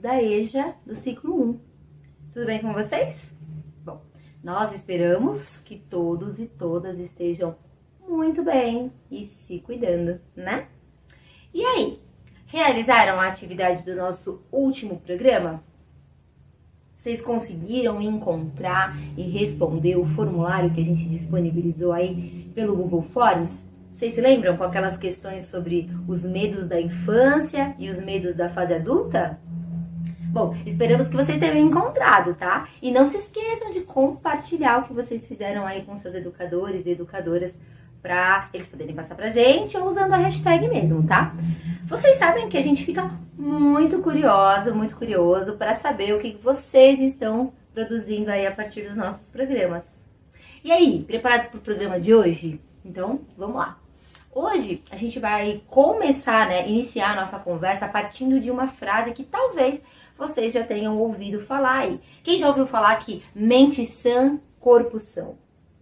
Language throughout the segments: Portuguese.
da EJA do ciclo 1. Tudo bem com vocês? Bom, nós esperamos que todos e todas estejam muito bem e se cuidando, né? E aí, realizaram a atividade do nosso último programa? Vocês conseguiram encontrar e responder o formulário que a gente disponibilizou aí pelo Google Forms? Vocês se lembram com aquelas questões sobre os medos da infância e os medos da fase adulta? Bom, esperamos que vocês tenham encontrado, tá? E não se esqueçam de compartilhar o que vocês fizeram aí com seus educadores e educadoras para eles poderem passar pra gente ou usando a hashtag mesmo, tá? Vocês sabem que a gente fica muito curioso para saber o que vocês estão produzindo aí a partir dos nossos programas. E aí, preparados para o programa de hoje? Então, vamos lá. Hoje a gente vai começar, iniciar a nossa conversa partindo de uma frase que talvez vocês já tenham ouvido falar aí. Quem já ouviu falar que mente sã, corpo são?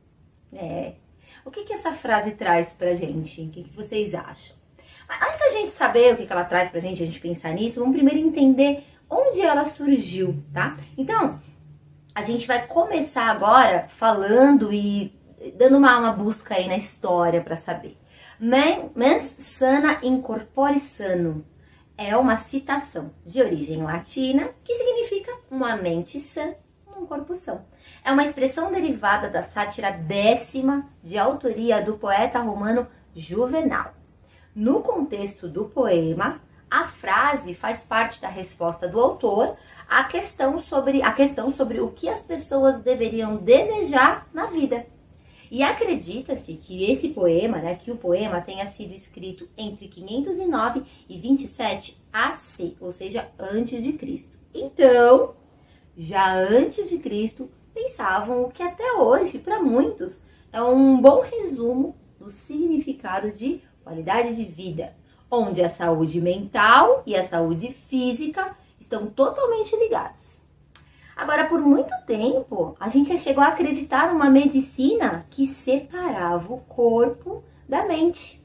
O que essa frase traz pra gente? O que vocês acham? Mas antes da gente saber o que ela traz pra gente, a gente pensar nisso, vamos primeiro entender onde ela surgiu, tá? Então, a gente vai começar agora falando e dando uma busca aí na história pra saber. Mens sana in corpore sano é uma citação de origem latina que significa uma mente sã num corpo são. É uma expressão derivada da sátira 10ª de autoria do poeta romano Juvenal. No contexto do poema, a frase faz parte da resposta do autor à questão sobre o que as pessoas deveriam desejar na vida. E acredita-se que esse poema, que o poema tenha sido escrito entre 509 e 27 AC, ou seja, antes de Cristo. Então, já antes de Cristo, pensavam o que até hoje, para muitos, é um bom resumo do significado de qualidade de vida, onde a saúde mental e a saúde física estão totalmente ligados. Agora, por muito tempo, a gente chegou a acreditar numa medicina que separava o corpo da mente.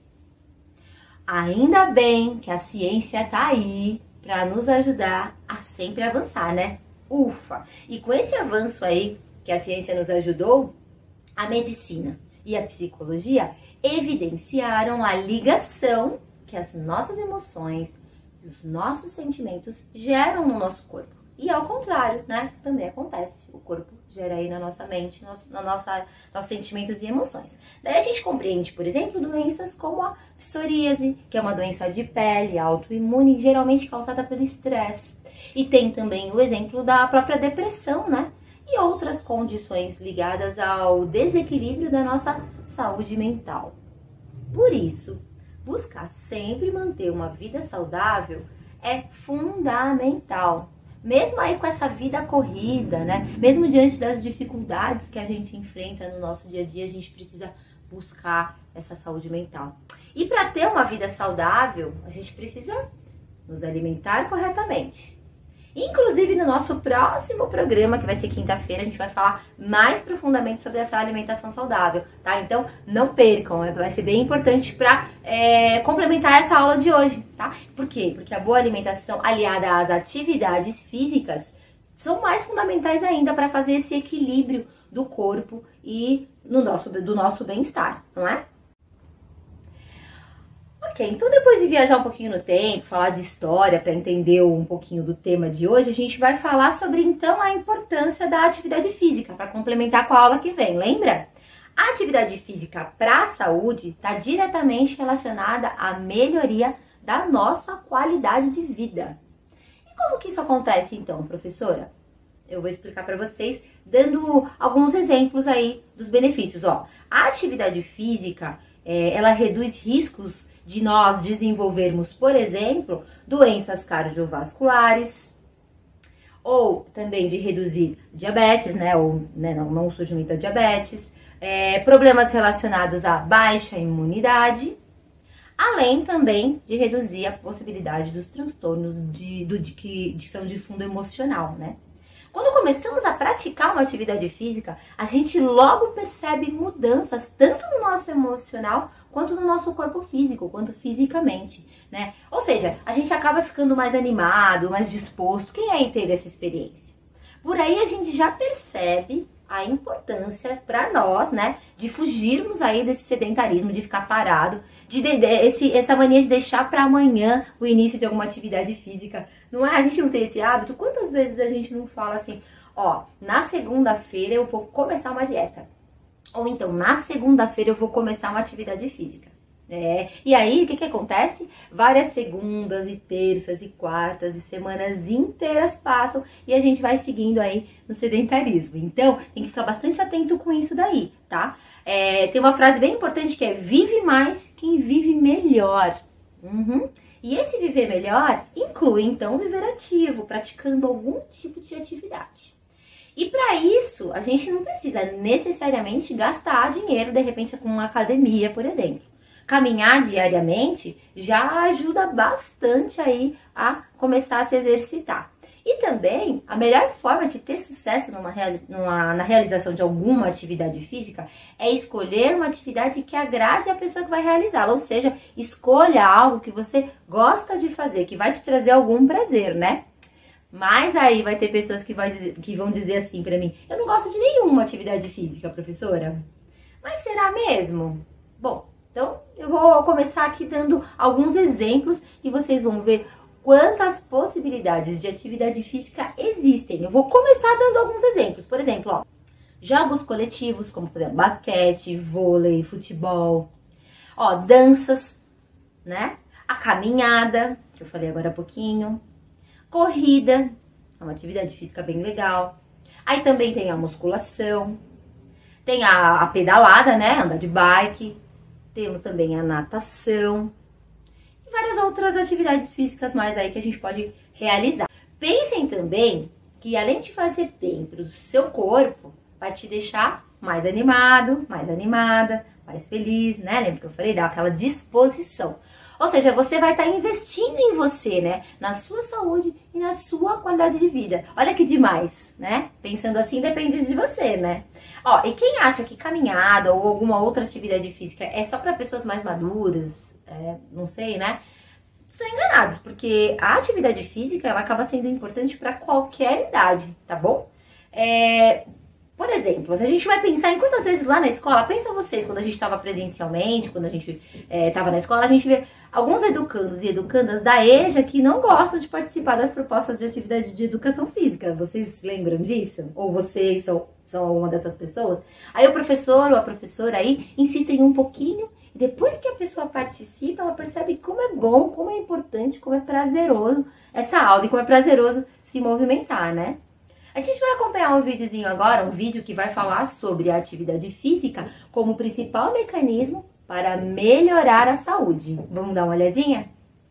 Ainda bem que a ciência tá aí para nos ajudar a sempre avançar, né? Ufa! E com esse avanço aí que a ciência nos ajudou, a medicina e a psicologia evidenciaram a ligação que as nossas emoções e os nossos sentimentos geram no nosso corpo. E ao contrário, também acontece. O corpo gera aí na nossa mente, nossos sentimentos e emoções. Daí a gente compreende, por exemplo, doenças como a psoríase, que é uma doença de pele autoimune, geralmente causada pelo estresse. E tem também o exemplo da própria depressão, e outras condições ligadas ao desequilíbrio da nossa saúde mental. Por isso, buscar sempre manter uma vida saudável é fundamental. Mesmo aí com essa vida corrida, mesmo diante das dificuldades que a gente enfrenta no nosso dia a dia, a gente precisa buscar essa saúde mental. E para ter uma vida saudável, a gente precisa nos alimentar corretamente. Inclusive, no nosso próximo programa, que vai ser quinta-feira, a gente vai falar mais profundamente sobre essa alimentação saudável, tá? Então, não percam, vai ser bem importante para complementar essa aula de hoje, tá? Por quê? Porque a boa alimentação aliada às atividades físicas são mais fundamentais ainda para fazer esse equilíbrio do corpo e do nosso bem-estar, não é? Ok, então depois de viajar um pouquinho no tempo, falar de história para entender um pouquinho do tema de hoje, a gente vai falar sobre então a importância da atividade física para complementar com a aula que vem, lembra? A atividade física para a saúde está diretamente relacionada à melhoria da nossa qualidade de vida. E como que isso acontece então, professora? Eu vou explicar para vocês dando alguns exemplos aí dos benefícios. A atividade física, ela reduz riscos de nós desenvolvermos, por exemplo, doenças cardiovasculares, ou também de reduzir diabetes, não o surgimento da diabetes, problemas relacionados à baixa imunidade, além também de reduzir a possibilidade dos transtornos que são de fundo emocional, Quando começamos a praticar uma atividade física, a gente logo percebe mudanças, tanto no nosso emocional, quanto no nosso corpo físico, quanto fisicamente, né? Ou seja, a gente acaba ficando mais animado, mais disposto. Quem aí teve essa experiência? Por aí a gente já percebe a importância para nós, né, de fugirmos aí desse sedentarismo, de ficar parado, essa mania de deixar para amanhã o início de alguma atividade física. Não é? A gente não tem esse hábito? Quantas vezes a gente não fala assim, ó, na segunda-feira eu vou começar uma dieta. Ou então, na segunda-feira eu vou começar uma atividade física. E aí, o que acontece? Várias segundas e terças e quartas e semanas inteiras passam e a gente vai seguindo aí no sedentarismo. Então, tem que ficar bastante atento com isso daí, tá? Tem uma frase bem importante que é: vive mais quem vive melhor. E esse viver melhor inclui, então, viver ativo, praticando algum tipo de atividade. E para isso, a gente não precisa necessariamente gastar dinheiro, de repente, com uma academia, por exemplo. Caminhar diariamente já ajuda bastante aí a começar a se exercitar. E também, a melhor forma de ter sucesso na realização de alguma atividade física é escolher uma atividade que agrade a pessoa que vai realizá-la. Ou seja, escolha algo que você gosta de fazer, que vai te trazer algum prazer, né? Mas aí vai ter pessoas que vão dizer assim pra mim: eu não gosto de nenhuma atividade física, professora. Mas será mesmo? Bom, então eu vou começar aqui dando alguns exemplos e vocês vão ver quantas possibilidades de atividade física existem. Eu vou começar dando alguns exemplos. Por exemplo, ó, jogos coletivos, como por exemplo basquete, vôlei, futebol. Ó, danças, né? A caminhada, que eu falei agora há pouquinho. Corrida, é uma atividade física bem legal. Aí também tem a musculação, tem a pedalada, né? Andar de bike. Temos também a natação e várias outras atividades físicas mais aí que a gente pode realizar. Pensem também que além de fazer bem para o seu corpo, vai te deixar mais animado, mais animada, mais feliz, né? Lembra que eu falei? Dá aquela disposição. Ou seja, você vai estar investindo em você, né? Na sua saúde e na sua qualidade de vida. Olha que demais, né? Pensando assim, depende de você, né? Ó, e quem acha que caminhada ou alguma outra atividade física é só para pessoas mais maduras, não sei, né? São enganados, porque a atividade física, ela acaba sendo importante para qualquer idade, tá bom? Por exemplo, se a gente vai pensar em quantas vezes lá na escola, pensa vocês, quando a gente estava presencialmente, quando a gente estava na escola, a gente vê alguns educandos e educandas da EJA que não gostam de participar das propostas de atividade de educação física. Vocês se lembram disso? Ou vocês são uma dessas pessoas? Aí o professor ou a professora aí insistem um pouquinho e depois que a pessoa participa, ela percebe como é bom, como é importante, como é prazeroso essa aula e como é prazeroso se movimentar, né? A gente vai acompanhar um videozinho agora, um vídeo que vai falar sobre a atividade física como principal mecanismo para melhorar a saúde. Vamos dar uma olhadinha?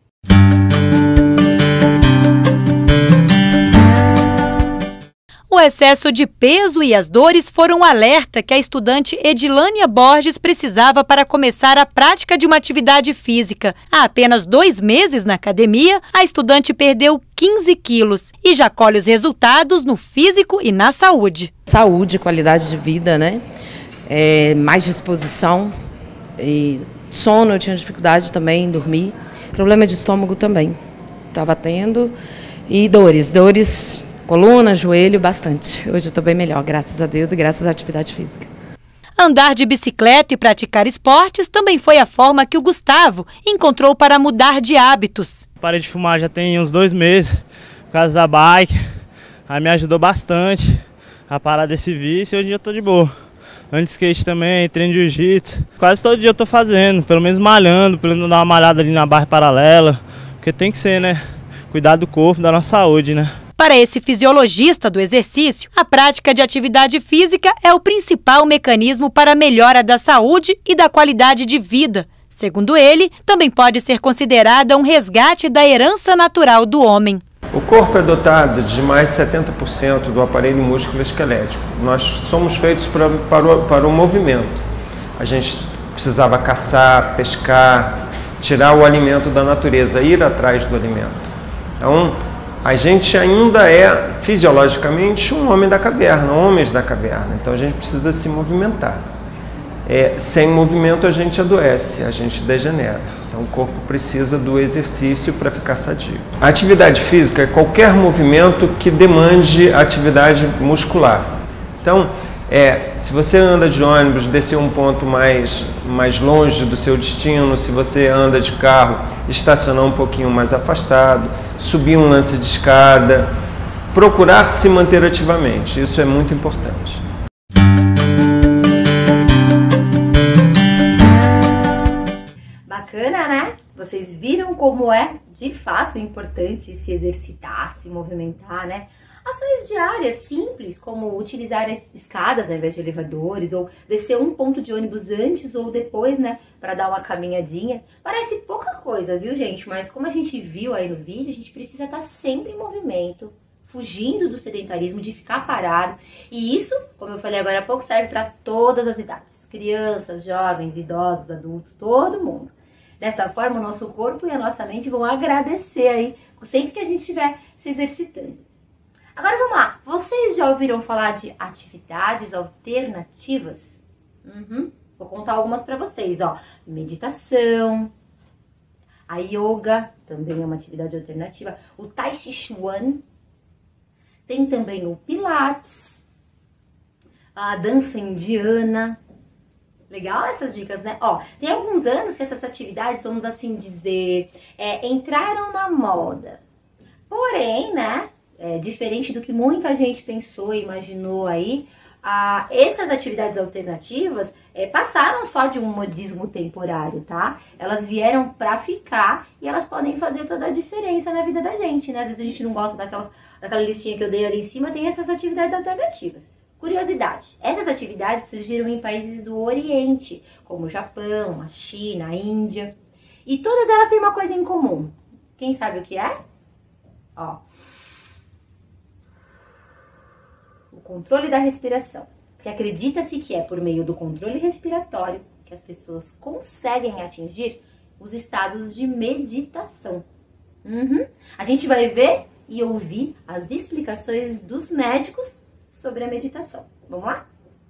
O excesso de peso e as dores foram um alerta que a estudante Edilânia Borges precisava para começar a prática de uma atividade física. Há apenas 2 meses na academia, a estudante perdeu 15 quilos e já colhe os resultados no físico e na saúde. Saúde, qualidade de vida, né? Mais disposição e sono, eu tinha dificuldade também em dormir. Problema de estômago também estava tendo e dores. Coluna, joelho, bastante. Hoje eu estou bem melhor, graças a Deus e graças à atividade física. Andar de bicicleta e praticar esportes também foi a forma que o Gustavo encontrou para mudar de hábitos. Parei de fumar já tem uns 2 meses, por causa da bike. Aí me ajudou bastante a parar desse vício e hoje eu estou de boa. Ando de skate também, treino de jiu-jitsu. Quase todo dia eu estou fazendo, pelo menos malhando, pelo menos dar uma malhada ali na barra paralela. Porque tem que ser, né? Cuidar do corpo, da nossa saúde, né? Para esse fisiologista do exercício, a prática de atividade física é o principal mecanismo para a melhora da saúde e da qualidade de vida. Segundo ele, também pode ser considerada um resgate da herança natural do homem. O corpo é dotado de mais de 70% do aparelho músculo-esquelético. Nós somos feitos para o movimento. A gente precisava caçar, pescar, tirar o alimento da natureza, ir atrás do alimento. Então, A gente ainda é, fisiologicamente, um homem da caverna, homens da caverna. Então a gente precisa se movimentar. Sem movimento a gente adoece, a gente degenera. Então o corpo precisa do exercício para ficar sadio. A atividade física é qualquer movimento que demande atividade muscular. Então, se você anda de ônibus, descer um ponto mais longe do seu destino, se você anda de carro, estacionar um pouquinho mais afastado, subir um lance de escada, procurar se manter ativamente, isso é muito importante. Bacana, né? Vocês viram como é de fato importante se exercitar, se movimentar, né? Ações diárias simples, como utilizar escadas ao invés de elevadores, ou descer um ponto de ônibus antes ou depois, né, para dar uma caminhadinha. Parece pouca coisa, viu, gente? Mas como a gente viu aí no vídeo, a gente precisa estar sempre em movimento, fugindo do sedentarismo, de ficar parado. E isso, como eu falei agora há pouco, serve para todas as idades. Crianças, jovens, idosos, adultos, todo mundo. Dessa forma, o nosso corpo e a nossa mente vão agradecer aí, sempre que a gente estiver se exercitando. Agora vamos lá, vocês já ouviram falar de atividades alternativas? Vou contar algumas para vocês, ó. Meditação, a yoga também é uma atividade alternativa, o Tai Chi Chuan, tem também o Pilates, a dança indiana. Legal essas dicas, né? Ó, tem alguns anos que essas atividades, vamos assim dizer, entraram na moda. Porém, né? Diferente do que muita gente pensou e imaginou aí, essas atividades alternativas passaram só de um modismo temporário, tá? Elas vieram pra ficar e elas podem fazer toda a diferença na vida da gente, né? Às vezes a gente não gosta daquela listinha que eu dei ali em cima, tem essas atividades alternativas. Curiosidade, essas atividades surgiram em países do Oriente, como o Japão, a China, a Índia. E todas elas têm uma coisa em comum. Quem sabe o que é? Ó. O controle da respiração, porque acredita-se que é por meio do controle respiratório que as pessoas conseguem atingir os estados de meditação. A gente vai ver e ouvir as explicações dos médicos sobre a meditação. Vamos lá?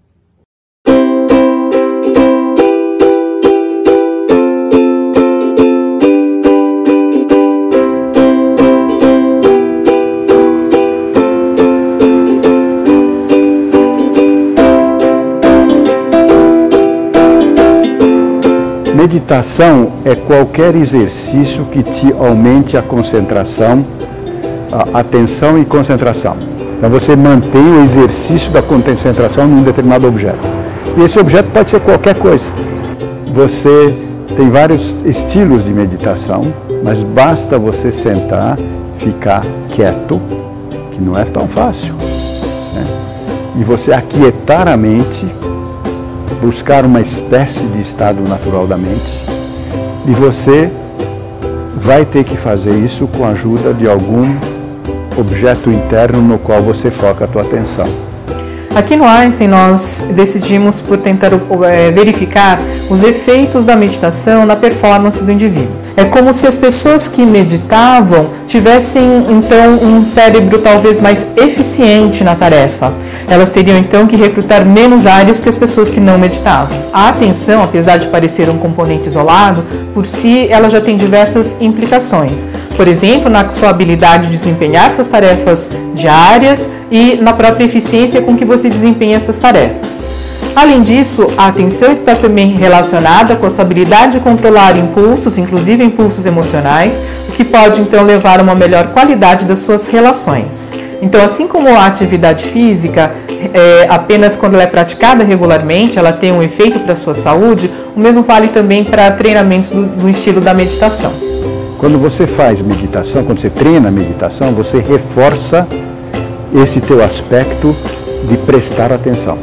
Meditação é qualquer exercício que te aumente a concentração, a atenção e concentração. Então você mantém o exercício da concentração num determinado objeto. E esse objeto pode ser qualquer coisa. Você tem vários estilos de meditação, mas basta você sentar, ficar quieto, que não é tão fácil, né? E você aquietar a mente, buscar uma espécie de estado natural da mente, e você vai ter que fazer isso com a ajuda de algum objeto interno no qual você foca a tua atenção. Aqui no Einstein nós decidimos por tentar verificar os efeitos da meditação na performance do indivíduo. É como se as pessoas que meditavam tivessem então um cérebro talvez mais eficiente na tarefa. Elas teriam então que recrutar menos áreas que as pessoas que não meditavam. A atenção, apesar de parecer um componente isolado, por si ela já tem diversas implicações. Por exemplo, na sua habilidade de desempenhar suas tarefas diárias e na própria eficiência com que você desempenha essas tarefas. Além disso, a atenção está também relacionada com a sua habilidade de controlar impulsos, inclusive impulsos emocionais, o que pode então levar a uma melhor qualidade das suas relações. Então, assim como a atividade física, apenas quando ela é praticada regularmente, ela tem um efeito para a sua saúde, o mesmo vale também para treinamentos do estilo da meditação. Quando você faz meditação, quando você treina a meditação, você reforça esse teu aspecto de prestar atenção.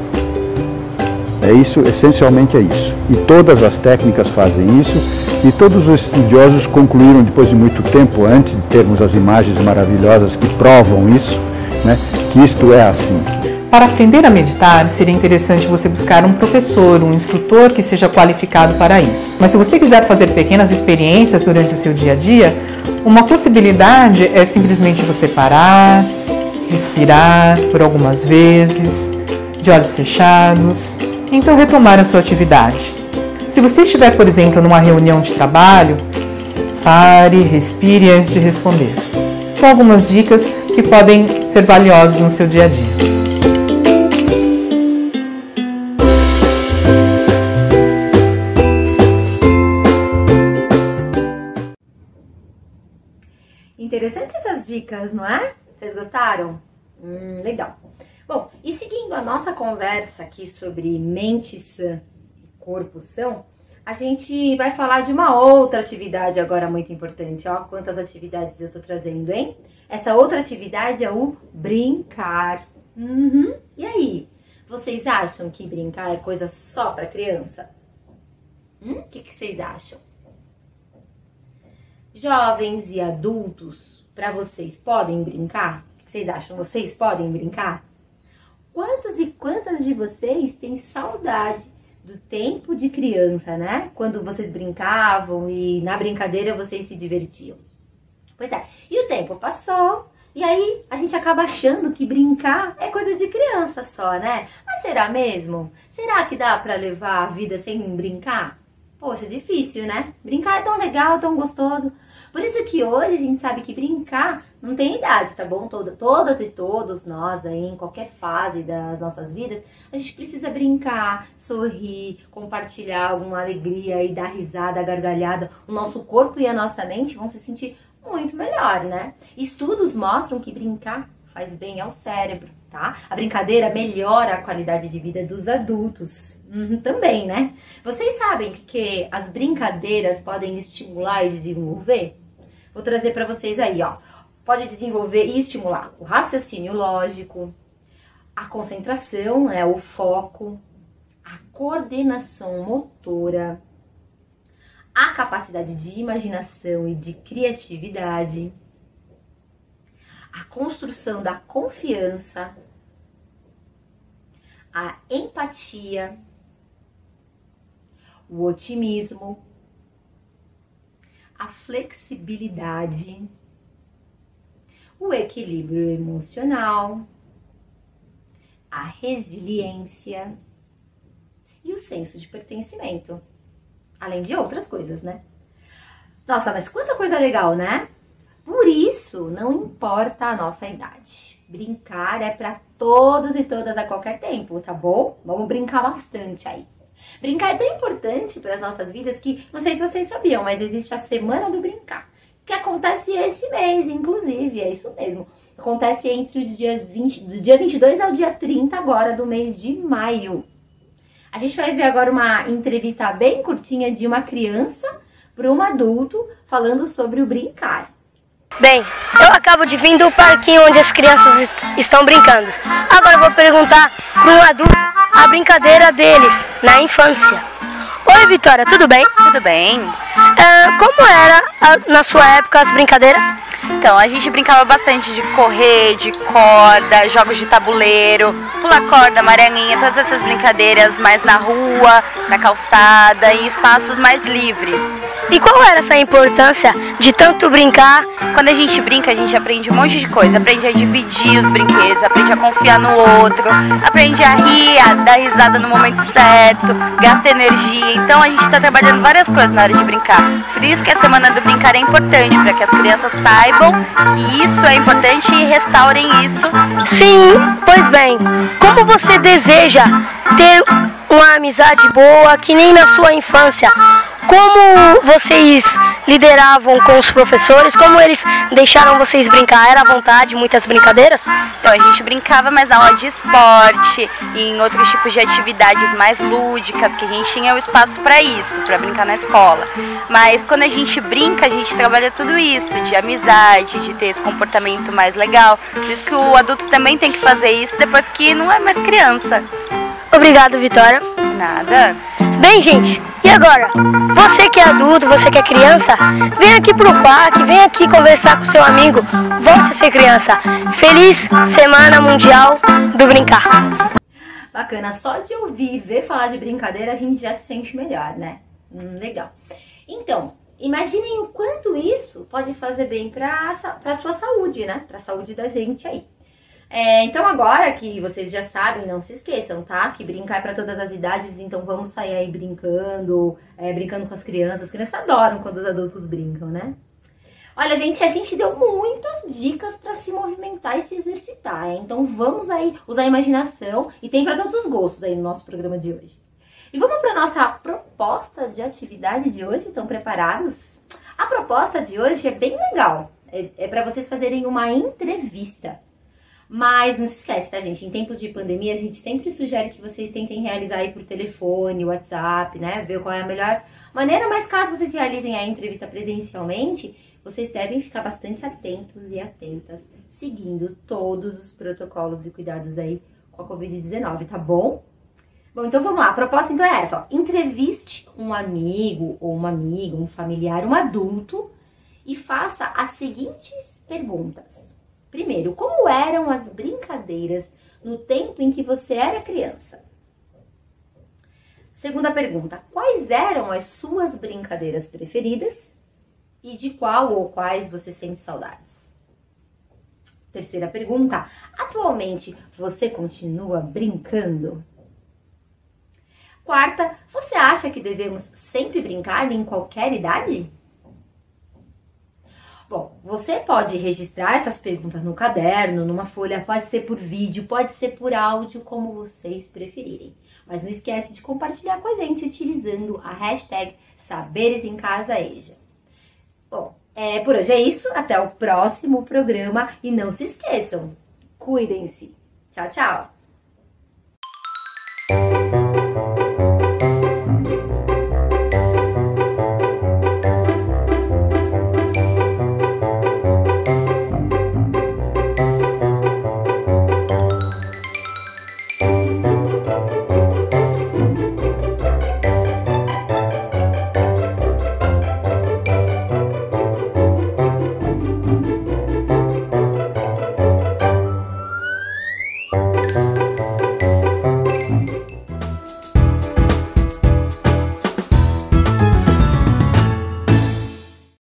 É isso, essencialmente é isso. E todas as técnicas fazem isso, e todos os estudiosos concluíram depois de muito tempo, antes de termos as imagens maravilhosas que provam isso, né, que isto é assim. Para aprender a meditar, seria interessante você buscar um professor, um instrutor que seja qualificado para isso. Mas se você quiser fazer pequenas experiências durante o seu dia a dia, uma possibilidade é simplesmente você parar, respirar por algumas vezes, de olhos fechados, então retomar a sua atividade. Se você estiver, por exemplo, numa reunião de trabalho, pare, respire antes de responder. São algumas dicas que podem ser valiosas no seu dia a dia. Interessante essas dicas, não é? Vocês gostaram? Legal. Bom, e seguindo a nossa conversa aqui sobre mente sã e corpo são, a gente vai falar de uma outra atividade agora muito importante. Ó, quantas atividades eu tô trazendo, hein? Essa outra atividade é o brincar. E aí? Vocês acham que brincar é coisa só para criança? O que vocês acham? Jovens e adultos, para vocês, podem brincar? O que vocês acham? Vocês podem brincar? Quantos e quantas de vocês têm saudade do tempo de criança, né? Quando vocês brincavam e na brincadeira vocês se divertiam. Pois é, e o tempo passou e aí a gente acaba achando que brincar é coisa de criança só, né? Mas será mesmo? Será que dá pra levar a vida sem brincar? Poxa, difícil, né? Brincar é tão legal, tão gostoso. Por isso que hoje a gente sabe que brincar não tem idade, tá bom? Todas e todos nós aí, em qualquer fase das nossas vidas, a gente precisa brincar, sorrir, compartilhar alguma alegria e dar risada, gargalhada. O nosso corpo e a nossa mente vão se sentir muito melhor, né? Estudos mostram que brincar faz bem ao cérebro, tá? A brincadeira melhora a qualidade de vida dos adultos também, né? Vocês sabem que as brincadeiras podem estimular e desenvolver? Vou trazer para vocês aí, ó. Pode desenvolver e estimular o raciocínio lógico, a concentração, né, o foco, a coordenação motora, a capacidade de imaginação e de criatividade, a construção da confiança, a empatia, o otimismo, a flexibilidade, o equilíbrio emocional, a resiliência e o senso de pertencimento, além de outras coisas, né? Nossa, mas quanta coisa legal, né? Por isso, não importa a nossa idade. Brincar é para todos e todas a qualquer tempo, tá bom? Vamos brincar bastante aí. Brincar é tão importante para as nossas vidas que, não sei se vocês sabiam, mas existe a Semana do Brincar, que acontece esse mês, inclusive, é isso mesmo. Acontece entre os dias do dia 22 ao dia 30 agora do mês de maio. A gente vai ver agora uma entrevista bem curtinha de uma criança para um adulto falando sobre o brincar. Bem, eu acabo de vir do parquinho onde as crianças estão brincando. Agora eu vou perguntar para um adulto a brincadeira deles na infância. Oi, Vitória, tudo bem? Tudo bem. Como era na sua época as brincadeiras? Então, a gente brincava bastante de correr, de corda, jogos de tabuleiro, pular corda, maranhinha, todas essas brincadeiras mais na rua, na calçada, em espaços mais livres. E qual era essa importância de tanto brincar? Quando a gente brinca, a gente aprende um monte de coisa. Aprende a dividir os brinquedos, aprende a confiar no outro, aprende a rir, a dar risada no momento certo, gasta energia. Então a gente está trabalhando várias coisas na hora de brincar. Por isso que a Semana do Brincar é importante, para que as crianças saibam que isso é importante e restaurem isso. Sim, pois bem, como você deseja ter uma amizade boa que nem na sua infância? Como vocês lideravam com os professores? Como eles deixaram vocês brincar? Era à vontade, muitas brincadeiras? Então, a gente brincava mais na aula de esporte e em outros tipos de atividades mais lúdicas, que a gente tinha o espaço para isso, para brincar na escola. Mas quando a gente brinca, a gente trabalha tudo isso, de amizade, de ter esse comportamento mais legal. Por isso que o adulto também tem que fazer isso depois que não é mais criança. Obrigado, Vitória. Nada. Bem, gente, E agora, você que é adulto, você que é criança, vem aqui pro parque, vem aqui conversar com seu amigo, volte a ser criança. Feliz Semana Mundial do Brincar. Bacana, só de ouvir e ver falar de brincadeira a gente já se sente melhor, né? Legal. Então, imaginem o quanto isso pode fazer bem para a sua saúde, né? Para a saúde da gente aí. Então agora que vocês já sabem, não se esqueçam, tá? Que brincar é para todas as idades, então vamos sair aí brincando, brincando com as crianças. As crianças adoram quando os adultos brincam, né? Olha, gente, a gente deu muitas dicas para se movimentar e se exercitar, então vamos aí usar a imaginação e tem para todos os gostos aí no nosso programa de hoje. E vamos para nossa proposta de atividade de hoje, estão preparados? A proposta de hoje é bem legal, é para vocês fazerem uma entrevista. Mas não se esquece, tá, gente? Em tempos de pandemia, a gente sempre sugere que vocês tentem realizar aí por telefone, WhatsApp, né? Ver qual é a melhor maneira, mas caso vocês realizem a entrevista presencialmente, vocês devem ficar bastante atentos e atentas, seguindo todos os protocolos e cuidados aí com a Covid-19, tá bom? Bom, então vamos lá. A proposta então é essa, ó. Entreviste um amigo ou uma amiga, um familiar, um adulto e faça as seguintes perguntas. Primeiro, como eram as brincadeiras no tempo em que você era criança? Segunda pergunta, quais eram as suas brincadeiras preferidas e de qual ou quais você sente saudades? Terceira pergunta, atualmente você continua brincando? Quarta, você acha que devemos sempre brincar em qualquer idade? Bom, você pode registrar essas perguntas no caderno, numa folha, pode ser por vídeo, pode ser por áudio, como vocês preferirem. Mas não esquece de compartilhar com a gente utilizando a hashtag SaberesEmCasaEja. Bom, por hoje é isso, até o próximo programa e não se esqueçam, cuidem-se. Tchau, tchau!